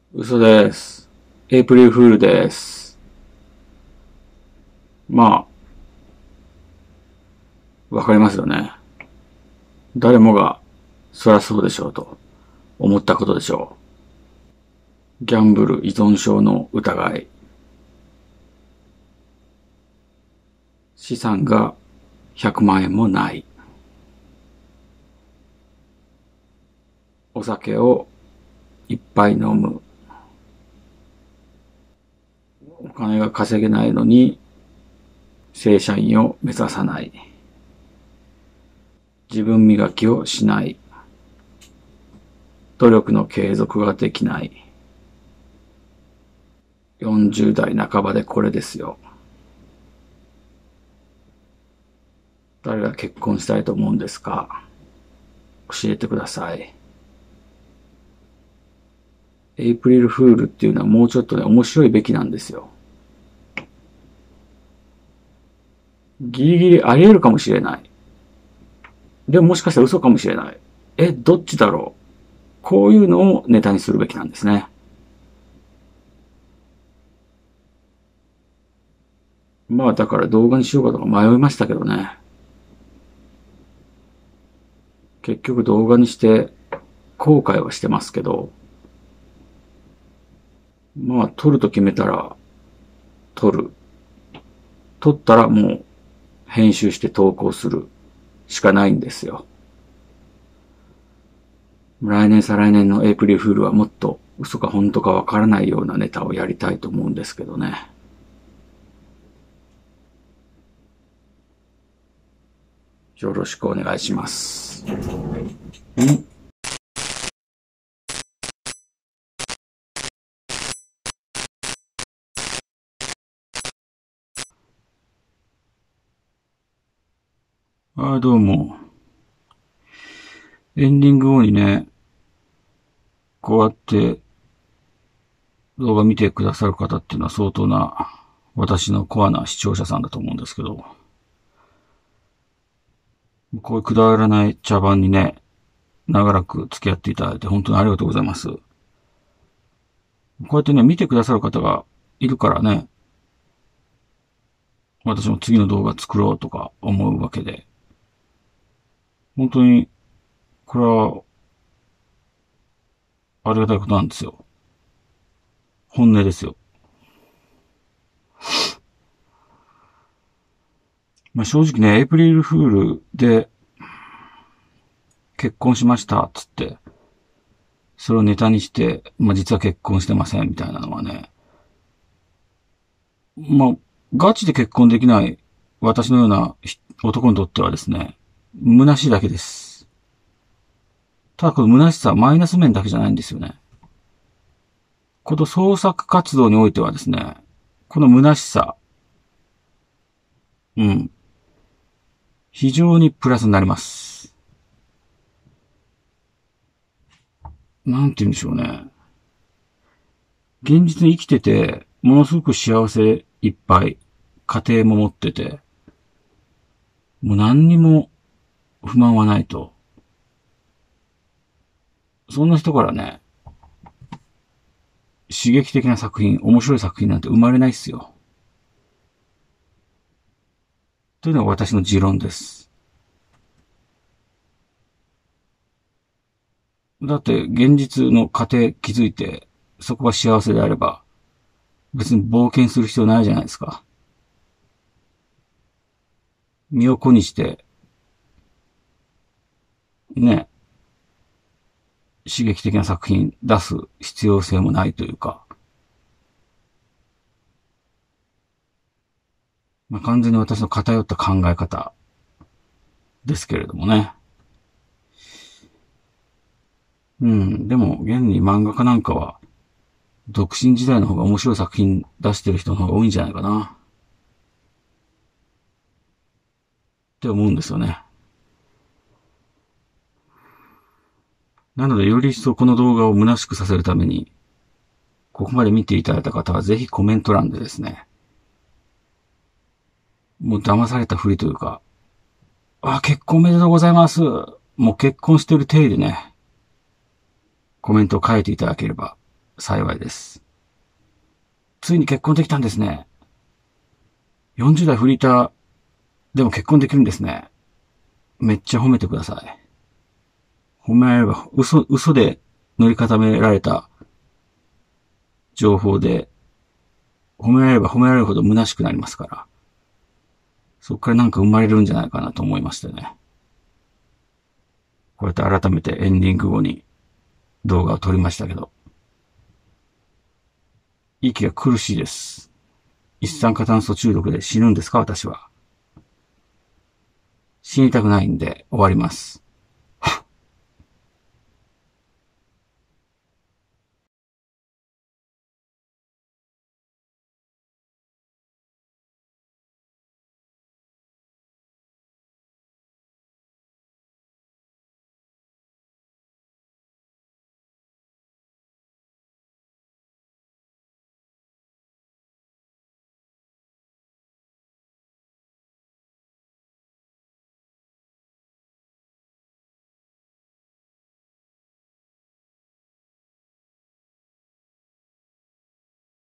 嘘です。エイプリルフールです。まあ、わかりますよね。誰もが、そりゃそうでしょうと思ったことでしょう。ギャンブル依存症の疑い。資産が100万円もない。お酒をいっぱい飲む。お金が稼げないのに正社員を目指さない。自分磨きをしない。努力の継続ができない。40代半ばでこれですよ。誰が結婚したいと思うんですか？教えてください。エイプリルフールっていうのはもうちょっとね、面白いべきなんですよ。ギリギリあり得るかもしれない。でももしかしたら嘘かもしれない。どっちだろう。こういうのをネタにするべきなんですね。まあだから動画にしようかとか迷いましたけどね。結局動画にして後悔はしてますけど、まあ撮ると決めたら撮る。撮ったらもう編集して投稿するしかないんですよ。来年再来年のエイプリルフールはもっと嘘か本当かわからないようなネタをやりたいと思うんですけどね。よろしくお願いします。どうも。エンディング後にね、こうやって動画見てくださる方っていうのは相当な私のコアな視聴者さんだと思うんですけど、こういうくだらない茶番にね、長らく付き合っていただいて本当にありがとうございます。こうやってね、見てくださる方がいるからね、私も次の動画作ろうとか思うわけで、本当に、これは、ありがたいことなんですよ。本音ですよ。まあ、正直ね、エイプリルフールで結婚しましたつって、それをネタにして、まあ、実は結婚してませんみたいなのはね、まあ、ガチで結婚できない私のような男にとってはですね、虚しいだけです。ただこの虚しさはマイナス面だけじゃないんですよね。この創作活動においてはですね、この虚しさ、うん、非常にプラスになります。なんて言うんでしょうね。現実に生きてて、ものすごく幸せいっぱい、家庭も持ってて、もう何にも不満はないと。そんな人からね、刺激的な作品、面白い作品なんて生まれないっすよ。というのが私の持論です。だって現実の家庭築いて、そこが幸せであれば、別に冒険する必要ないじゃないですか。身を粉にして、ね、刺激的な作品出す必要性もないというか、まあ、完全に私の偏った考え方ですけれどもね。うん、でも現に漫画家なんかは、独身時代の方が面白い作品出してる人の方が多いんじゃないかな。って思うんですよね。なので、より一層この動画を虚しくさせるために、ここまで見ていただいた方はぜひコメント欄でですね、もう騙されたふりというか、結婚おめでとうございます。もう結婚してる体でね、コメントを書いていただければ幸いです。ついに結婚できたんですね。40代フリーターでも結婚できるんですね。めっちゃ褒めてください。褒められれば、嘘で塗り固められた情報で、褒められれば褒められるほど虚しくなりますから。そこからなんか生まれるんじゃないかなと思いましてね。こうやって改めてエンディング後に動画を撮りましたけど、息が苦しいです。一酸化炭素中毒で死ぬんですか、私は。死にたくないんで終わります。